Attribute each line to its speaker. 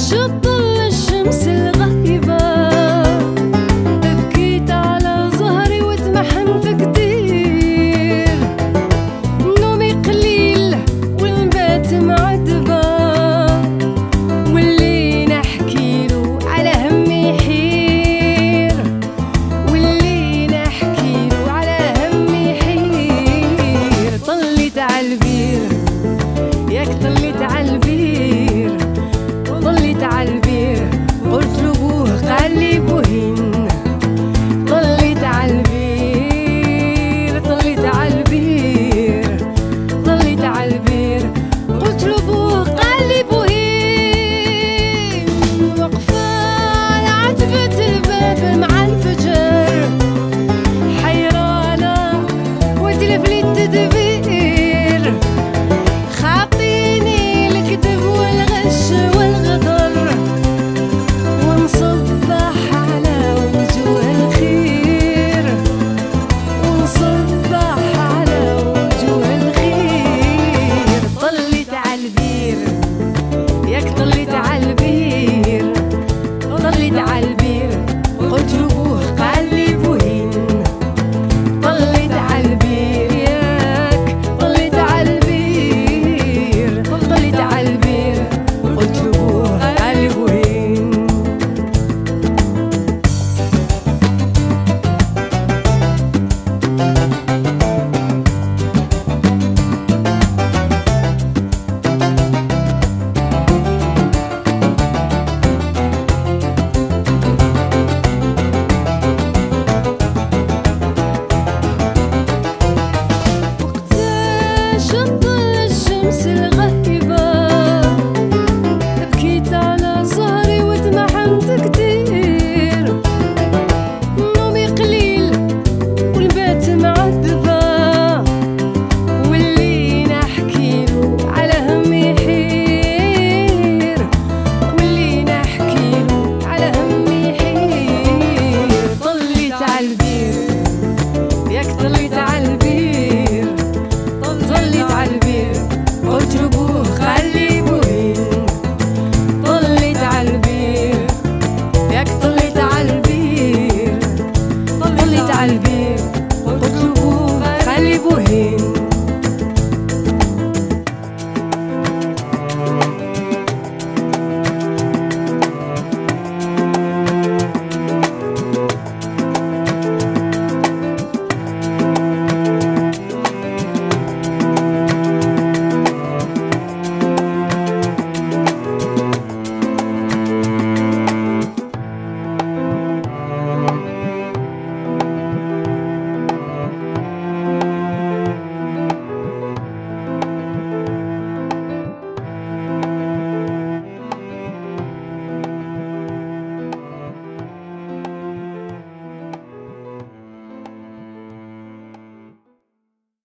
Speaker 1: شط الشمس الغيبة بكيت على ظهري واتمحنت كتير، نومي قليل والنبات معذبة، واللي نحكيلو على همي يحير، واللي نحكيلو على همي يحير. طليت عالبير ياك طليت عالبير، طليت عالبير قلت له بوه قال لي بوهين. طليت عالبير طليت عالبير طليت عالبير قلت له بوه قال لي بوهين. وقفة على عتبة الباب مع الفجر حيرانة وتلف لي التدبير،